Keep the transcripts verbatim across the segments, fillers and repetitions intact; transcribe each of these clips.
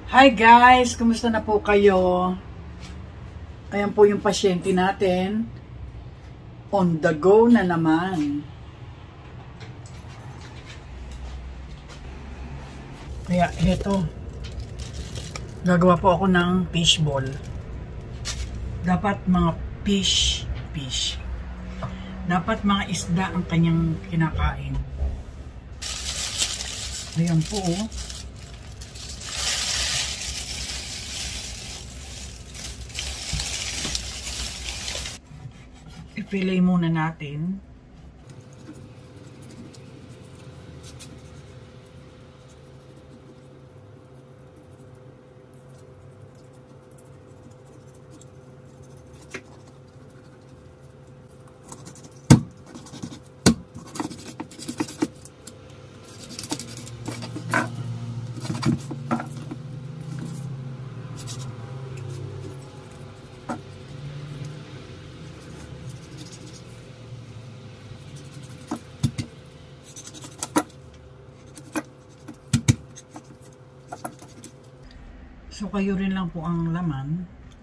Hi guys! Kumusta na po kayo? Ayan po yung pasyente natin. On the go na naman. Kaya ito. Gagawa po ako ng fishball. Dapat mga fish, fish. Dapat mga isda ang kanyang kinakain. Ayan po oh. I-fillet muna natin. So, kayo rin lang po ang laman.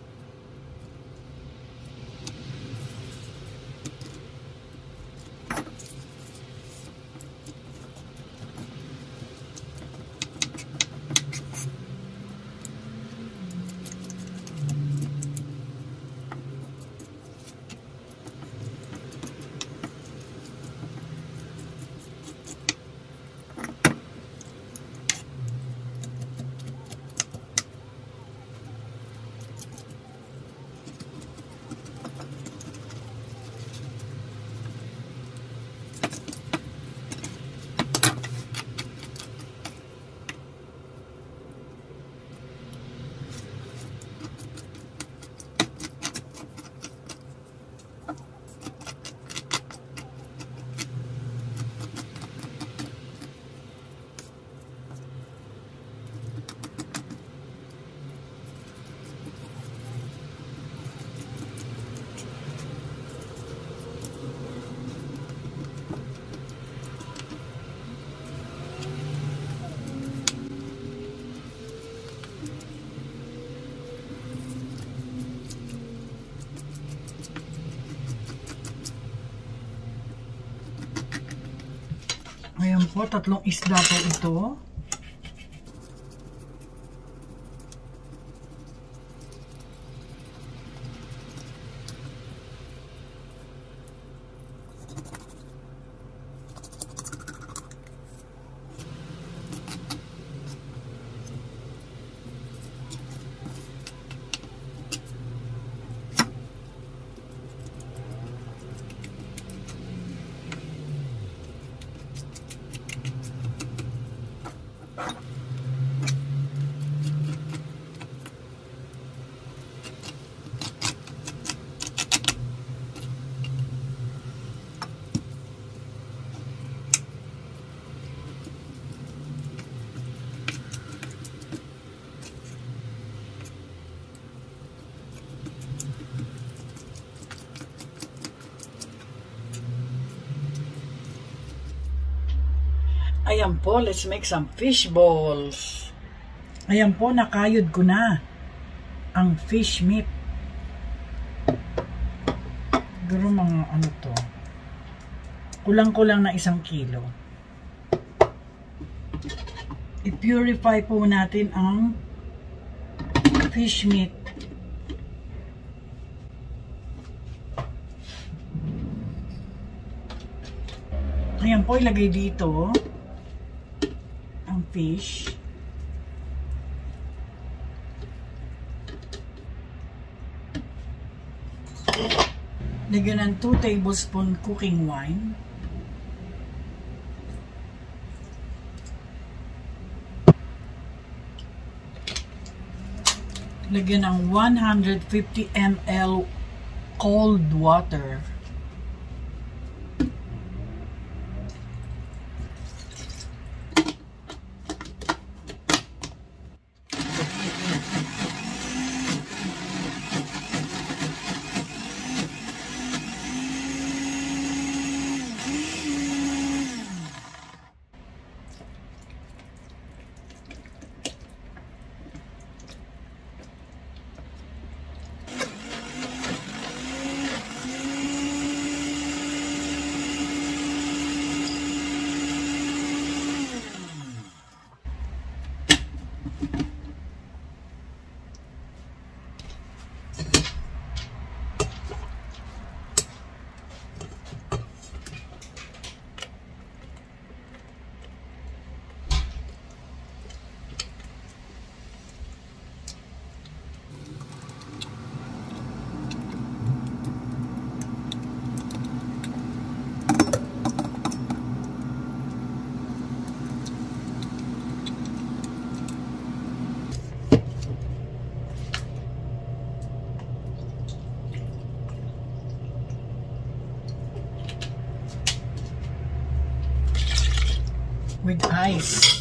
Ayan po, tatlong isda po ito. Ayan po, let's make some fish balls. Ayan po, nakayod ko na ang fish meat. Siguro mga ano to, kulang-kulang na isang kilo. I-purify po natin ang fish meat. Ayan po, ilagay dito ang fish. Lagyan ng two tablespoon cooking wine. Lagyan ng one hundred fifty milliliters cold water. With ice.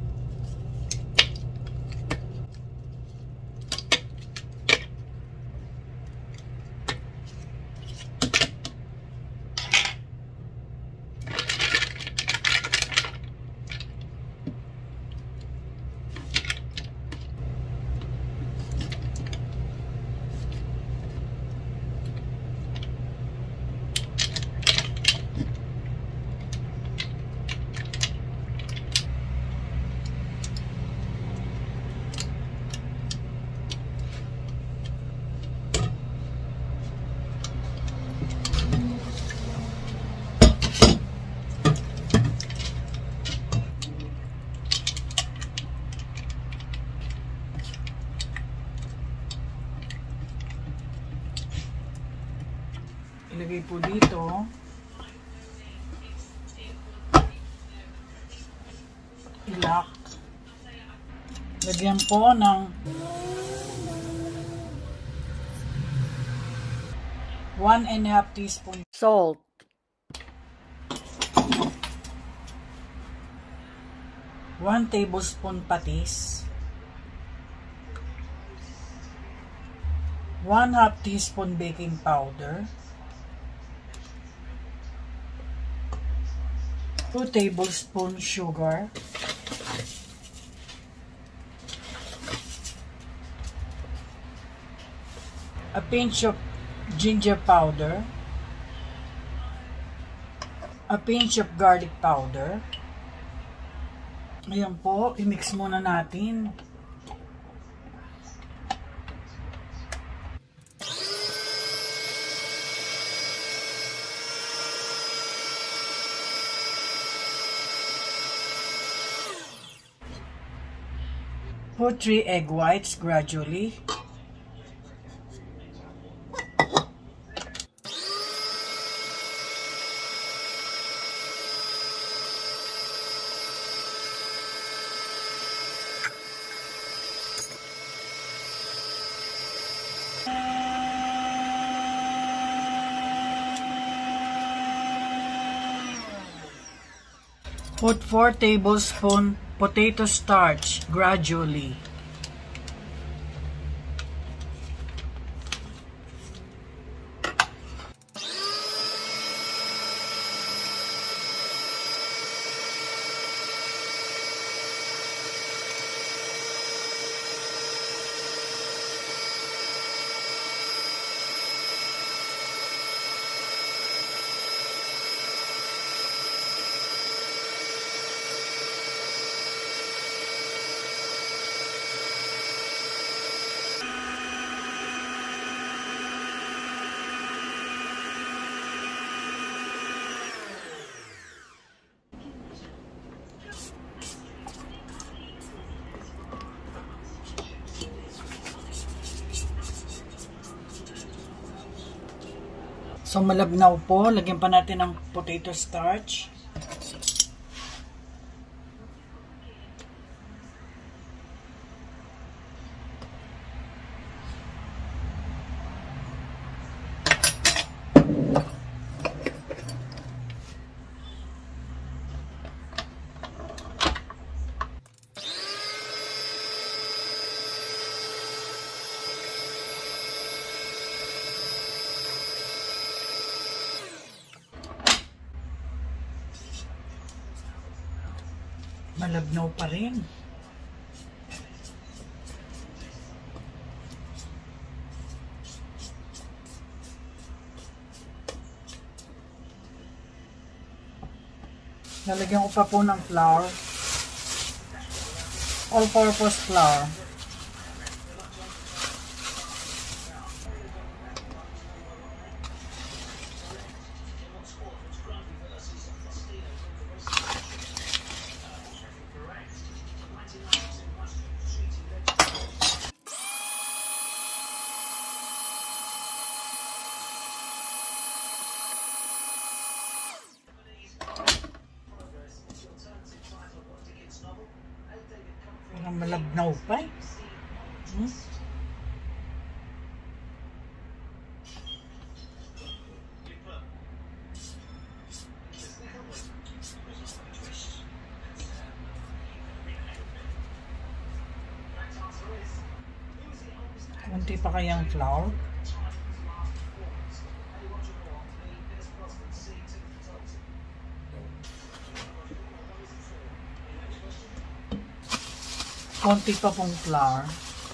Ilagay po dito. Ilak. Lagyan po ng one and a half teaspoon salt. one tablespoon patis. one half teaspoon baking powder. two tablespoons sugar, a pinch of ginger powder, a pinch of garlic powder. Ayan po, i-mix muna natin. Put three egg whites gradually. Put four tablespoons potato starch gradually. So malabnaw po, lagyan pa natin ng potato starch. Malabnaw pa rin. Lalagyan ko pa po ng flour. all-purpose flour. Parang malabnaw pa eh. Hmm? Kunti pa kayang flour. Konti pa pong flour.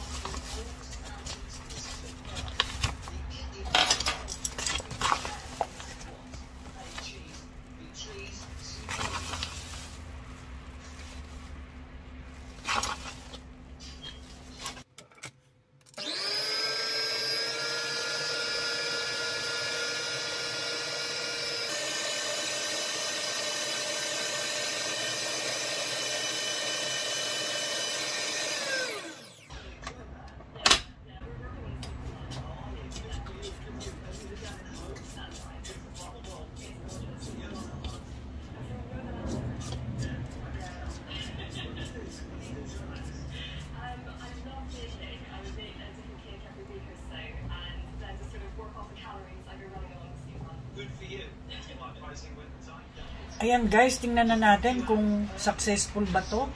Ayan guys, tingnan na natin kung successful ba to.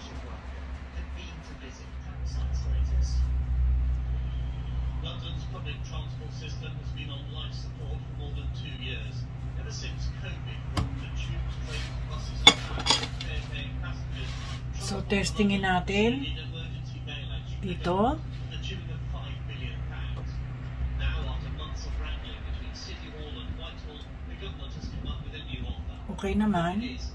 London's public transport system has been on life support for more than two years. Ever since COVID, the tubes, trains, buses and fare-paying passengers. So testingin natin dito. Okay naman.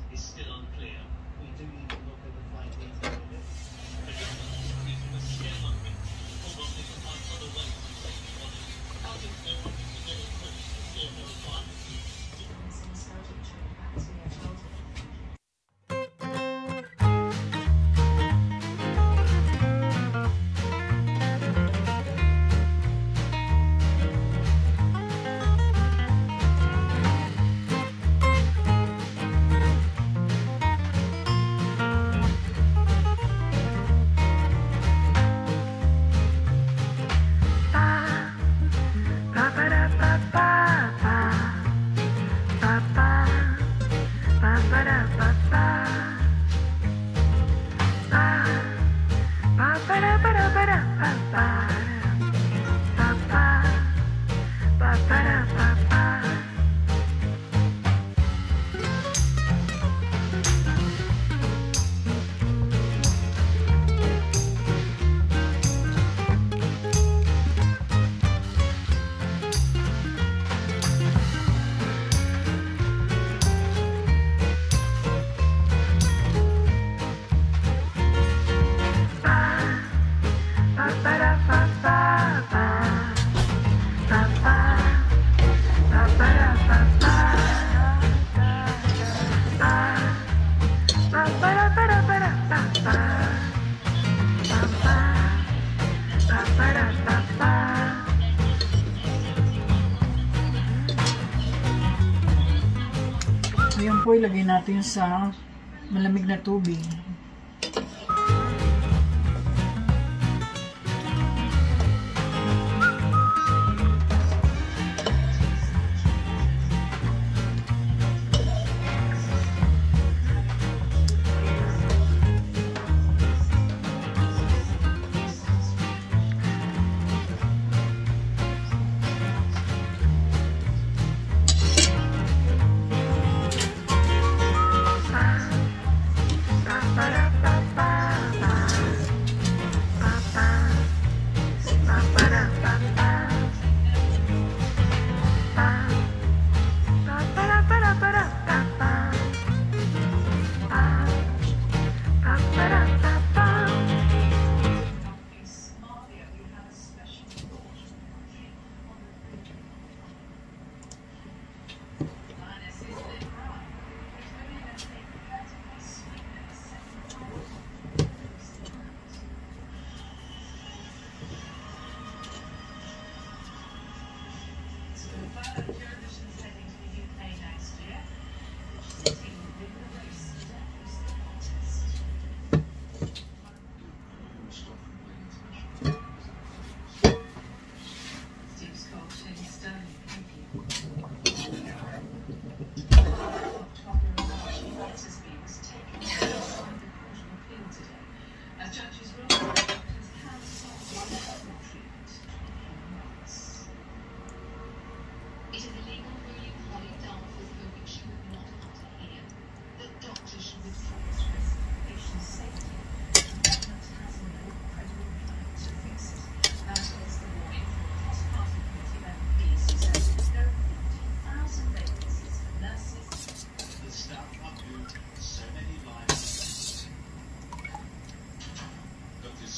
Ayan po, ilagay natin sa malamig na tubig. Para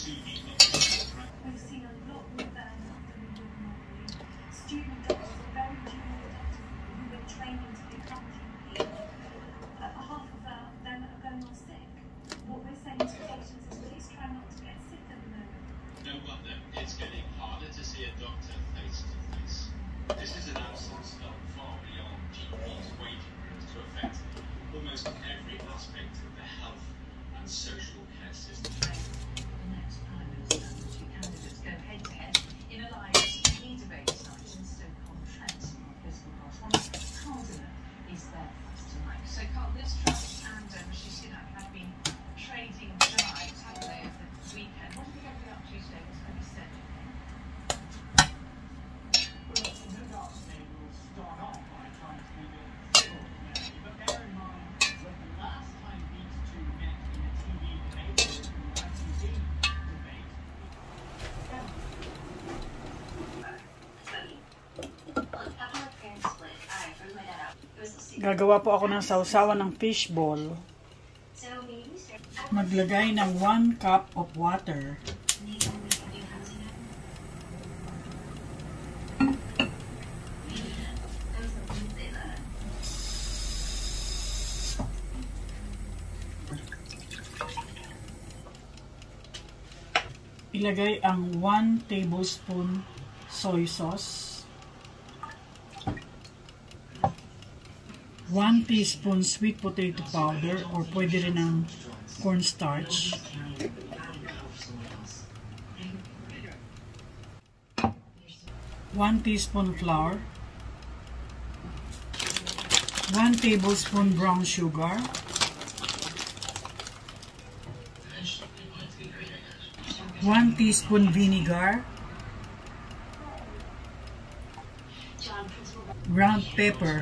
to the local We've seen a lot more burnout than we would normally. Student doctors, very junior doctors who were training to become G P, uh, half of uh, them are going off sick. What we're saying to patients is please try not to get sick at the moment. No wonder it's getting harder to see a doctor face to face. This is an absence of far beyond G Ps' waiting rooms to affect almost every aspect of the health and social care system. The next Prime Minister and the two candidates go head to head in a live T V debate tonight in Stoke-on-Trent. Our political correspondent Carl Diller is there for us tonight. So Carl, Liz Truss and uh, Rishi Sunak have been trading jibes, haven't they, over the weekend? What do you think they'll be up to today? What's going to be said? Well, no doubt they will start off by trying to keep it civil, maybe, but bear in mind that the last time these two met in a T V debate was in the I T V debate. Gagawa po ako ng sausawan ng fishball. Maglagay ng one cup of water. Ilagay ang one tablespoon soy sauce, one teaspoon sweet potato powder or pwede rin ng cornstarch, one teaspoon flour, one tablespoon brown sugar, one teaspoon vinegar, ground pepper,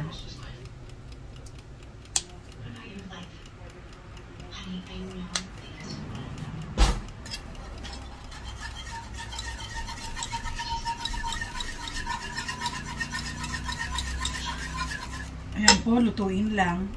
ayan po, lutuin lang.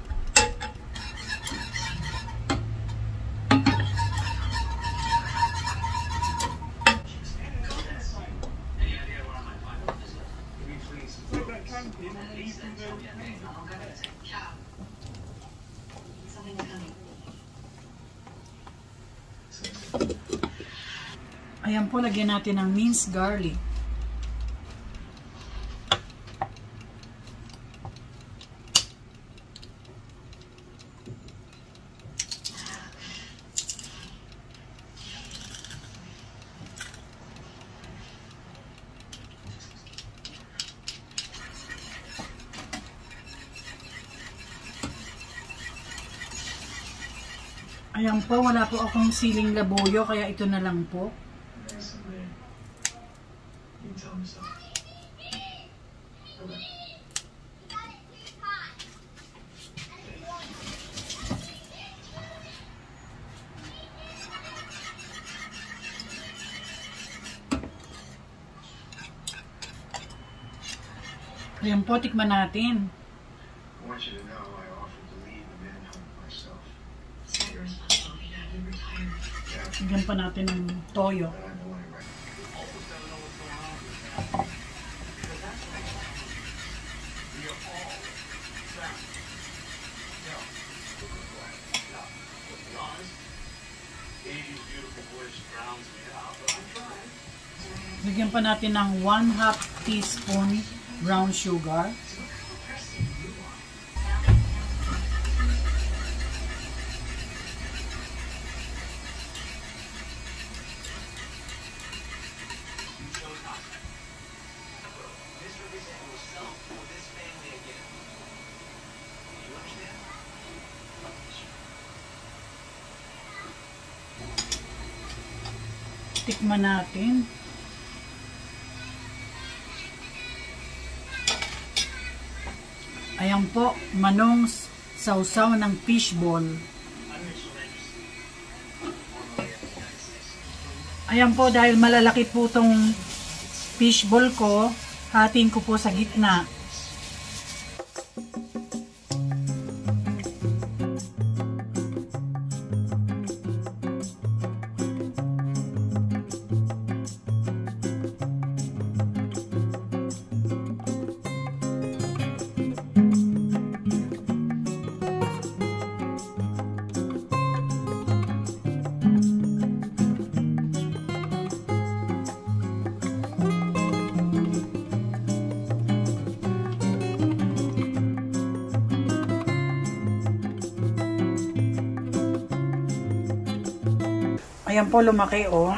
Ayan po, lagyan natin ng minced garlic. Ayan po, wala po akong siling labuyo, kaya ito na lang po. Ayan po, tikman natin. I want you to know I offered to lead the manhunt myself. Bigyan pa natin ng toyo. But I'm the one who recommended. Bigyan pa natin ng one half teaspoon brown sugar. Tikman natin. Ayan po, manong sausaw ng fishball. Ayan po, dahil malalaki po tong fishball ko, hatiin ko po sa gitna. Ayan po, lumaki oh.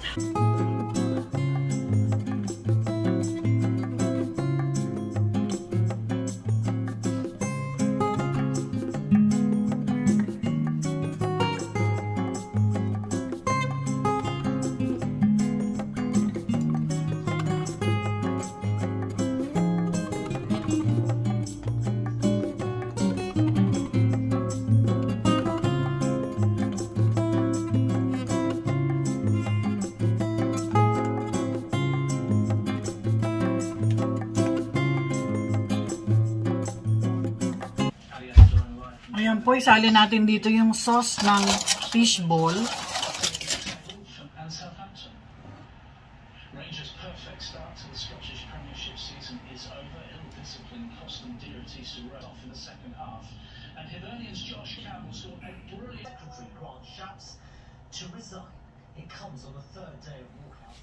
Ayan po, isali natin dito yung sauce ng fishball. And Southampton. Rangers' perfect start to the Scottish Premiership season is over. Ill discipline cost them dear at Easter Road off in the second half. And Hibernian's Josh Campbell scored a brilliant. Secretary Grant Shapps to resign. It comes on the third day of walkout.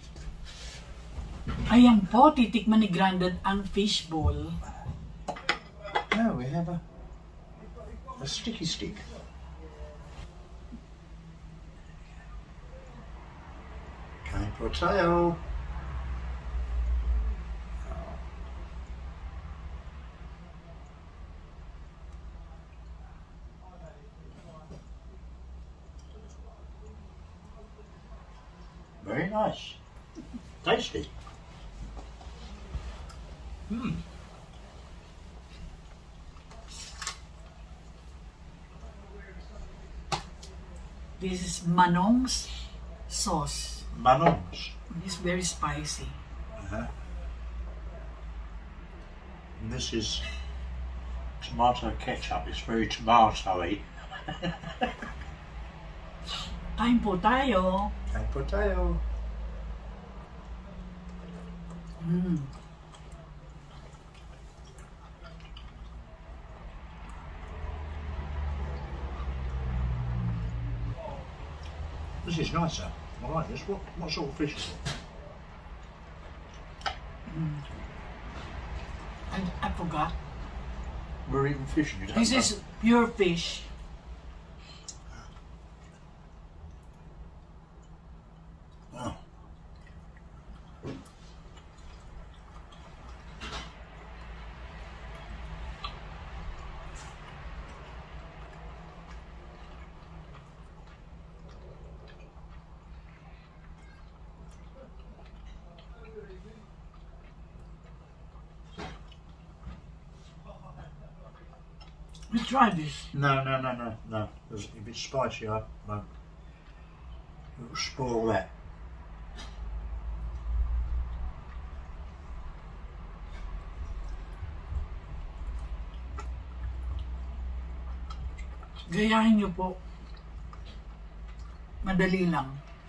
Ayan po, titikman ni Grandad ang fishball. No, we have a, a sticky stick. Kind potato. Very nice. Tasty. Hmm. This is Manong's sauce. Manons. It's very spicy. Uh-huh. And this is tomato ketchup. It's very tomatoey. Kain po tayo. And potato. Mm. This is nicer. I like this. What what sort of fish is it? I, I forgot. We're eating fish and you don't This know. is pure fish. Oh. Let's try this. No, no, no, no, no. If it's spicy, I won't. It'll spoil that. Gayahin niyo po. Madali lang.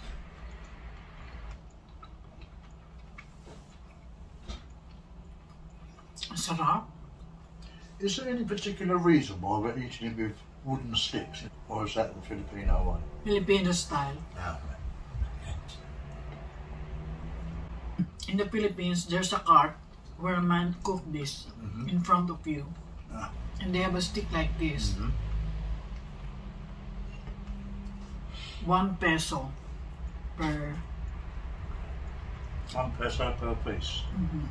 Ang sarap. Is there any particular reason why we're eating it with wooden sticks, or is that the Filipino way? Filipino style. No. In the Philippines, there's a cart where a man cook this Mhm. in front of you. Ah. And they have a stick like this. Mhm. One peso per. One peso per piece. Mhm.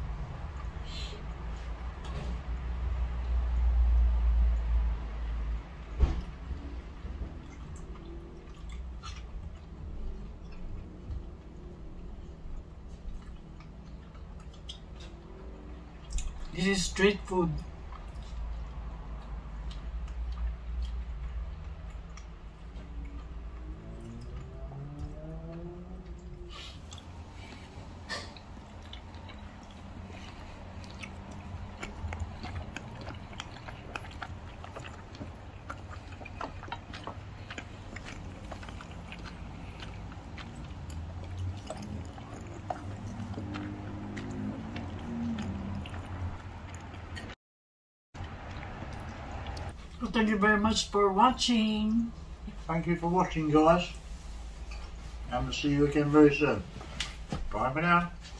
This is street food. So thank you very much for watching. Thank you for watching, guys. And we'll see you again very soon. Bye for now.